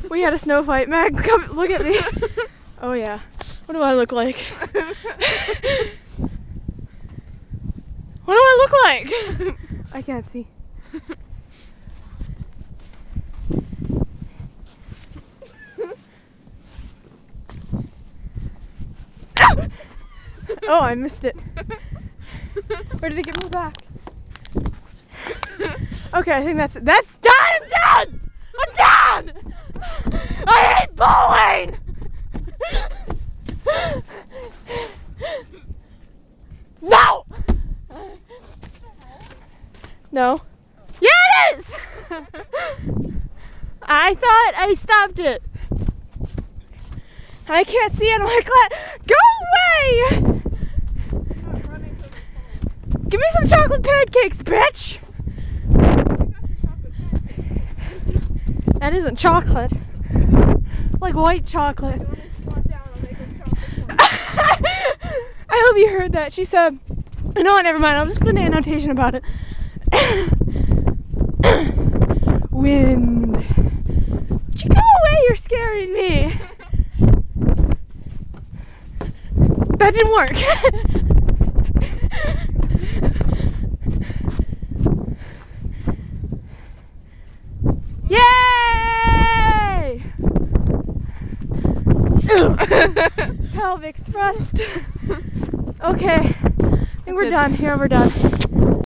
We had a snow fight. Mag, come look at me. Oh yeah. What do I look like? What do I look like? I can't see. Oh, I missed it. Where did it get me back? Okay, I think that's done! I'm done! I'm done! I hate bowling! No! No. Yeah, it is! I thought I stopped it. I can't see it. I'm like, go away! Give me some chocolate pancakes, bitch! That isn't chocolate. It's like white chocolate. I hope you heard that. She said, you know what, never mind. I'll just put an annotation about it. Wind. Would you go away? You're scaring me. That didn't work. Yay! Pelvic thrust. Okay, I think we're done. Here, we're done.